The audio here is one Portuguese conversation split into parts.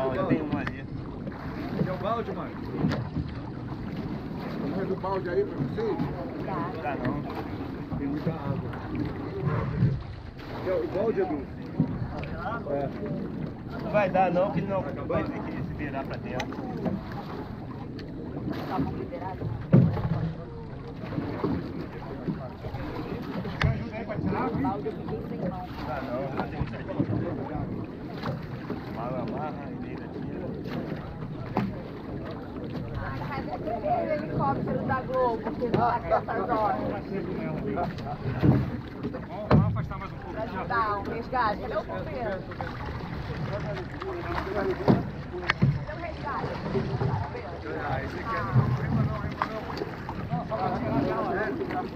Não, eu tenho uma ali. Quer o balde, mano? Mais o balde aí pra vocês? Dá não. Tem muita água. Quer o balde, Edu? É. Não vai dar não, que ele não vai ter que se virar pra dentro. Tá bom liberado? Ajuda aí pra tirar? Balde aqui tem sem mão. Dá não, não tem certeza. Amarra e meio da tira. Cadê aquele helicóptero da Globo que não tá nessas horas? Vamos afastar mais um pouco. Pra ajudar um resgate. Cadê o bombeiro? Cadê o resgate? Ah, esse aqui é... Não, só pra tirar dela, né?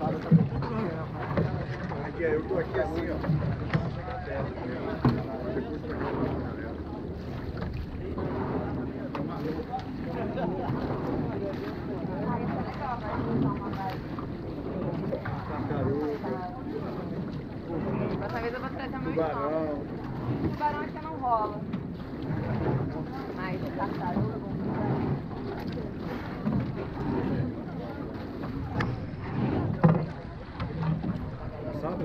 Aqui, eu tô aqui assim, ó. Dessa vez eu vou trazer meu Tubarão. irmão. Tubarão acho que não rola. Mas tartaruga. Sábado?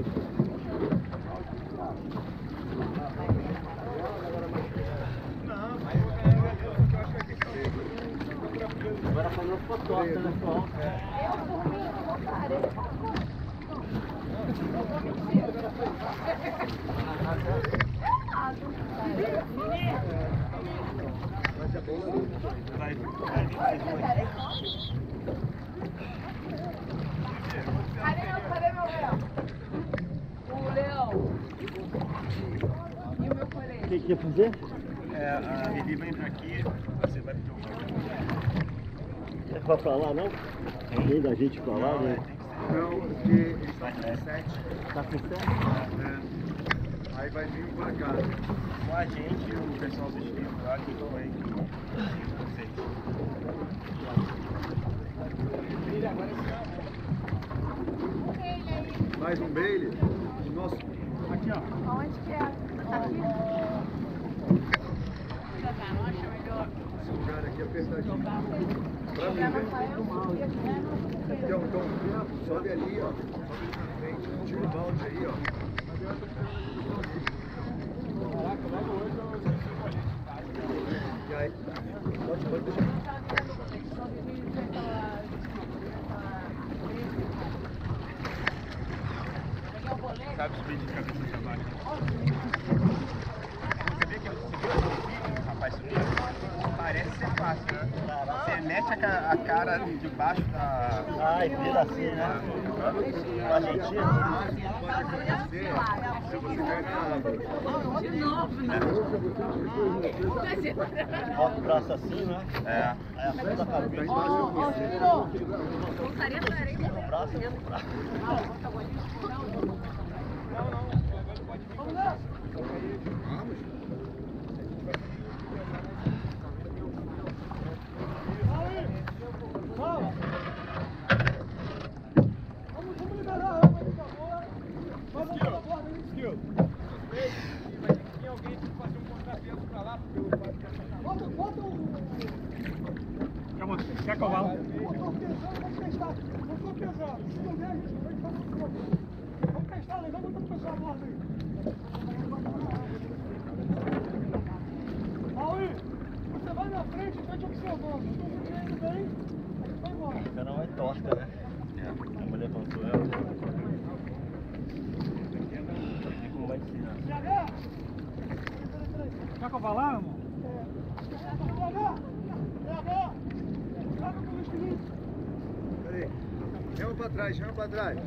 Não, mas eu acho que vai ter que ser. Agora falando fotógrafo, né, pessoal? Eu, por mim, não vou parar. Vai vir mais um aqui. Cadê meu leão? O leão. E o meu coelho? O que que ia fazer? A Vivi vai entrar aqui, você vai pro jogo. Vai pra lá, não? Tem da gente pra lá, né? Não, porque eles estão com 7. Tá com 7? Aí vai vir um pra cá. Com a gente, o pessoal do Chico lá, que foi com vocês. Mais um Bailey. Nossa. Aqui, ó. Onde que é? Aqui? Esse lugar aqui apertadinho. Pra mim, Já né? não saiu? Então, sobe ali, ó. Tira o balde aí, ó. E aí? Pode deixar. Sabe subir de cabeça pra baixo? Você vê que rapaz, subir? Parece ser fácil, né? Você mete a cara debaixo da... Ai, vira assim, né? Argentina. Pode acontecer se você cair na água. De novo, né? Bota o braço assim, né? É. Aí afunda a cabeça. Voltaria pra areia. O braço, o braço. Vamos. Quer cavalo? Vamos testar, legal, botando o pessoal a bordo aí. Raul, você vai na frente e vai te observando. Se você indo bem, a gente vai embora. A cana vai torta, né? A mulher levantou ela. Como vai ser, né? Quer cavalar, irmão? Peraí. Chama pra trás, chama pra trás.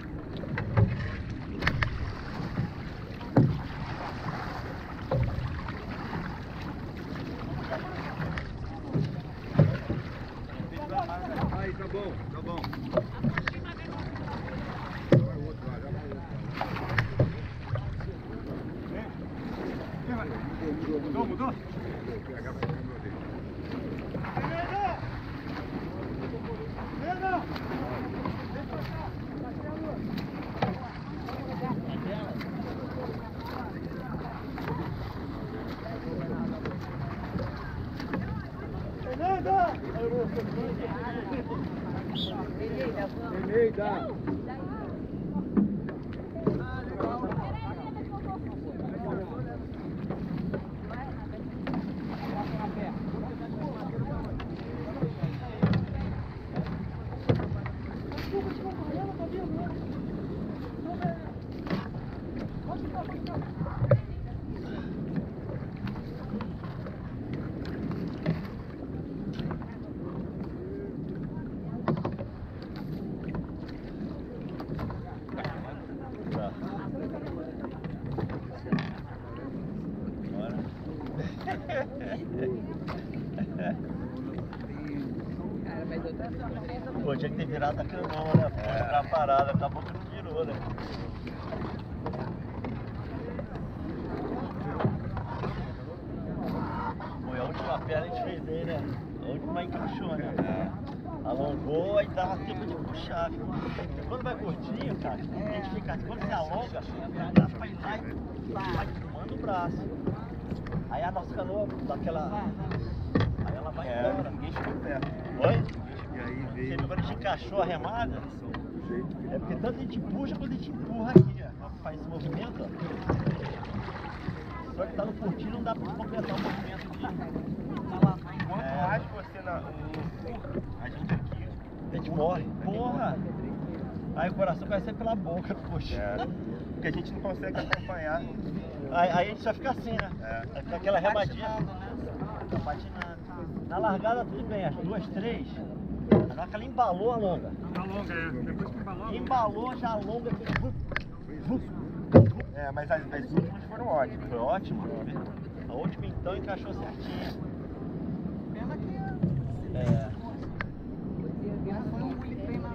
Aí, tá bom, tá bom. Vai o outro lá, já vai o outro. Mudou? Vou pegar pra câmera dele. Eneida. Pô, tinha que ter virado a canoa, né? Pra parada, acabou que não virou, né? Foi a última perna que a gente fez aí, né? A última encaixou, né? Alongou e dava tempo de puxar. Porque quando vai curtinho, cara, a gente fica assim, quando você alonga, dá pra ir lá e vai tomando o braço. Aí a nossa canoa dá aquela. Aí ela vai embora. Ninguém chegou perto. Oi? E aí Você veio. viu quando a gente encaixou a remada? É porque tanto a gente puxa quanto a gente empurra aqui, ó. Faz esse movimento, ó. Só que tá no curtinho, não dá pra completar o movimento de. Quanto mais você a gente aqui. A gente morre. Porra! Aí o coração vai sair pela boca, poxa. Porque a gente não consegue acompanhar. Aí a gente só fica assim, né? Vai ficar aquela remadinha. Tá patinando. Na largada tudo bem, as 2, 3. Na hora que ela embalou, alonga. Alonga, é. Depois que embalou. Embalou, já alonga. É, mas as últimas foram ótimas. Foi ótimo. A última então encaixou certinho. Pena que É. foi um treino.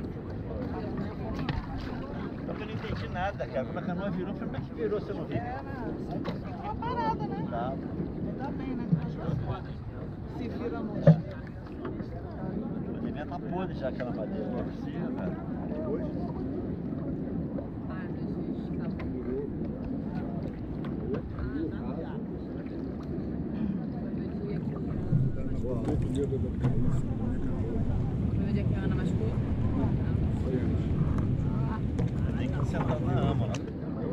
Só que eu não entendi nada, cara. Quando a canoa virou, eu falei, como é que virou se eu não vi? Uma parada, né? Tá. Ainda bem, né? Se vira a noite. Eu devia estar podre já aquela madeira. Não é possível, cara. Foi o dia que a Ana machucou? Eu tenho que sentar na ama, né?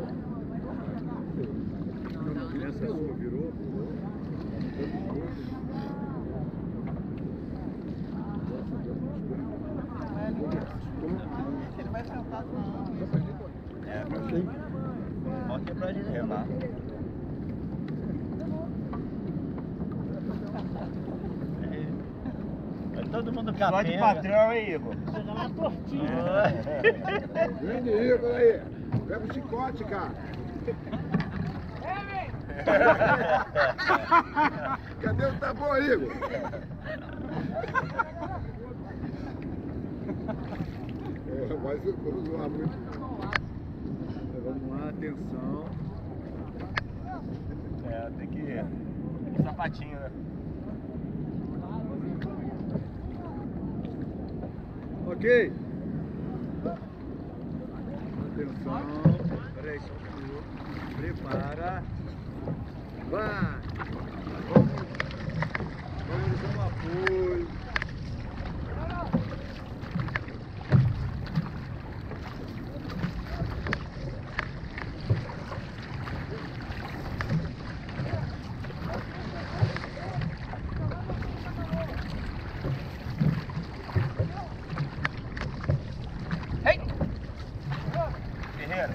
Essa sua virou? Ele vai sentar na É, pode quebrar de remar. Todo mundo Só capenga. de patrão, hein, Igor? Chega lá tortinho. Grande Igor aí. Pega o chicote, cara. Cadê o tambor, Igor? Mas vamos lá muito. Vamos lá, atenção. É, tem que sapatinho, né? Ok. Atenção. Peraí, só um minuto. Prepara. Vai. Vamos dar um apoio. Ferreira.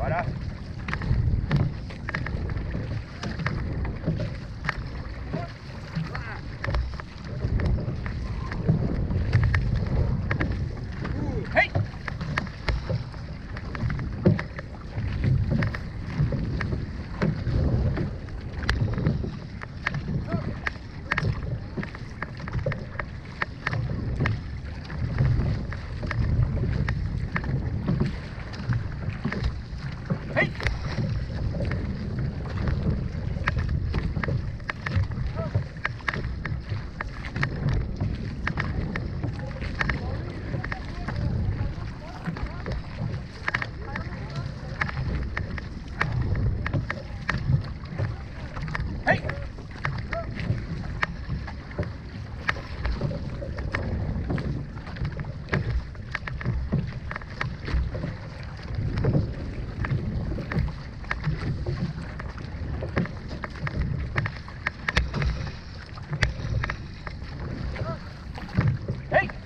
Bora. Hey! Hey! Hey! Hey!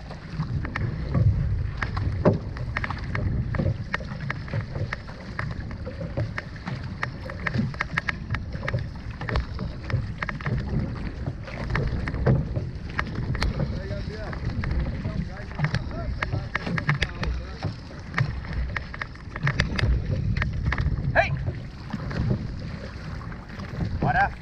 Hey! Bora!